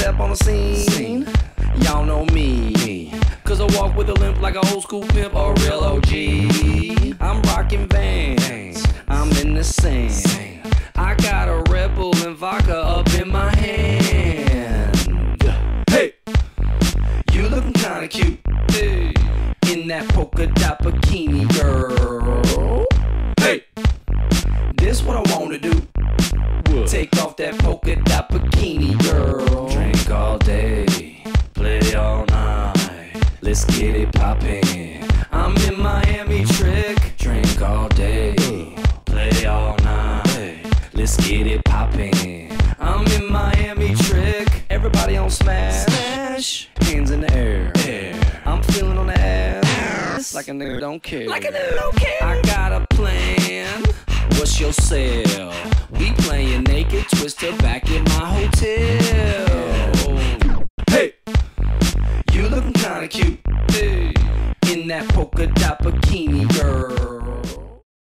step on the scene, y'all know me. Cause I walk with a limp like an old school pimp or a real OG. I'm rocking Vans, I'm in the sand. I got a Red Bull and vodka up in my hand. Hey, you looking kinda cute, hey, in that polka dot bikini, girl. Hey, this what I wanna do. What? Take off that polka dot bikini, girl. Drink all day, play all night. Let's get it poppin'. I'm in Miami Trick. Drink all day, play all night. Let's get it poppin'. I'm in Miami Trick. Everybody on smash, hands in the air. I'm feeling on the ass like a nigga don't care. Like a nigga don't care. I got a plan. What's your sale? We playin' naked twister back in my hotel. Hey, you looking kinda cute, hey, in that polka dot bikini, girl.